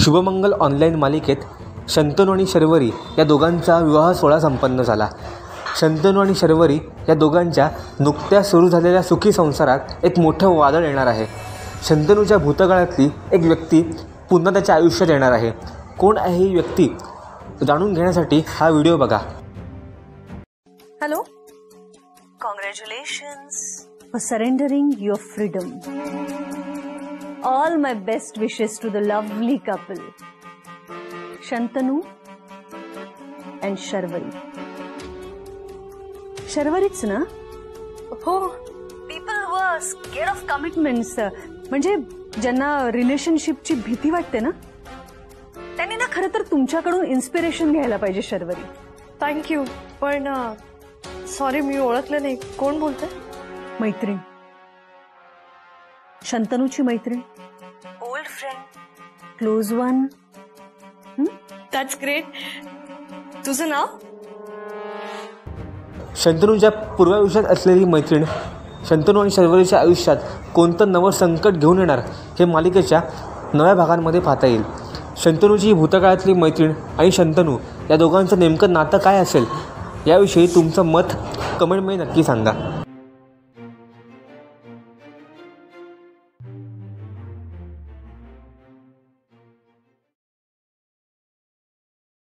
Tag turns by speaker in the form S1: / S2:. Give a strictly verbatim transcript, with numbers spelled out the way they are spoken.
S1: Shubhmangal online मालिकेत शंतनू आणि शर्वरी या दोघांचा विवाह सोहळा संपन्न झाला. शंतनू आणि शर्वरी या दोघांच्या नुकत्याच सुरू झालेल्या सुखी संसारात एक मोठं वादळ येणार आहे. शंतनूच्या भूतकाळातली एक व्यक्ती पुन्हा त्याच्या आयुष्यात येणार आहे. कोण आहे ही व्यक्ती जाणून घेण्यासाठी हा व्हिडिओ बघा.
S2: Hello, congratulations for surrendering your freedom. All my best wishes to the lovely couple Shantanu and Sharvari. शर्वरीच ना? हो. People were scared of commitments, म्हणजे ज्यांना रिलेशनशिपची भीती वाटते ना, त्यांनी ना खरं तर तुमच्याकडून इन्स्पिरेशन घ्यायला पाहिजे. शर्वरी,
S3: थँक्यू, पण सॉरी मी ओळखलं नाही. कोण बोलतंय?
S2: मैत्रीण, शंतनूची मैत्रीण,
S3: old friend,
S2: close one.
S3: That's great. तुझं नाव?
S1: शंतनूच्या पूर्वायुष्यात असलेली मैत्रीण शंतनू आणि शर्वरीच्या आयुष्यात कोणतं नवं संकट घेऊन येणार हे मालिकेच्या नव्या भागांमध्ये पाहता येईल. शंतनूची भूतकाळातली मैत्रीण आणि शंतनू या दोघांचं नेमकं नातं काय असेल याविषयी तुमचं मत कमेंटमध्ये नक्की सांगा.